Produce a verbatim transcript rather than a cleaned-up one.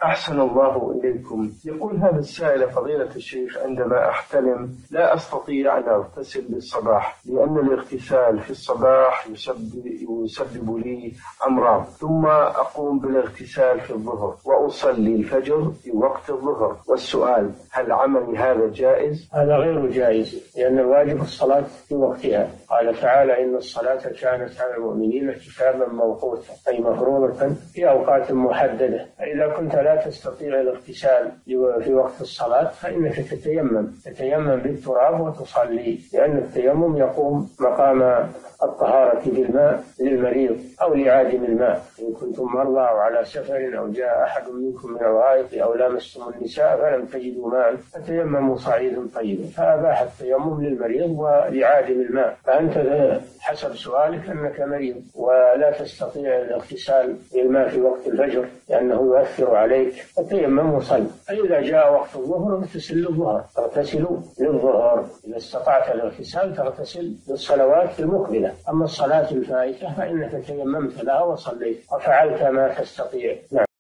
أحسن الله إليكم. يقول هذا السائل: فضيلة الشيخ، عندما أحتلم لا أستطيع أن أغتسل بالصباح لأن الاغتسال في الصباح يسبب, يسبب لي أمراض، ثم أقوم بالاغتسال في الظهر وأصلي الفجر في وقت الظهر، والسؤال: هل عملي هذا جائز؟ هذا غير جائز، لأن الواجب الصلاة في وقتها. قال تعالى: إن الصلاة كانت على المؤمنين كتابا موقوتا، أي مفروضة في أوقات محددة. فإذا كنت لا تستطيع الاغتسال في وقت الصلاة فإنك تتيمم تتيمم بالتراب وتصلي، لأن التيمم يقوم مقام الطهارة بالماء للمريض أو لعادم الماء. إن كنتم مرضى أو على سفر أو جاء أحد منكم من الغائط أو لامستم النساء فلم تجدوا ماء فتيمموا صعيدا طيبا، فأباح التيمم للمريض ولعادم الماء. فأنت حسب سؤالك أنك مريض ولا تستطيع الاغتسال بالماء في وقت الفجر لأنه يؤثر عليك، فتيمم وصل. فإذا جاء وقت الظهر اغتسل للظهر، تغتسل للظهر. إذا استطعت الاغتسال تغتسل للصلوات المقبلة. أما الصلاة الفائتة فإنك تيممت لها وصليت وفعلت ما تستطيع. نعم.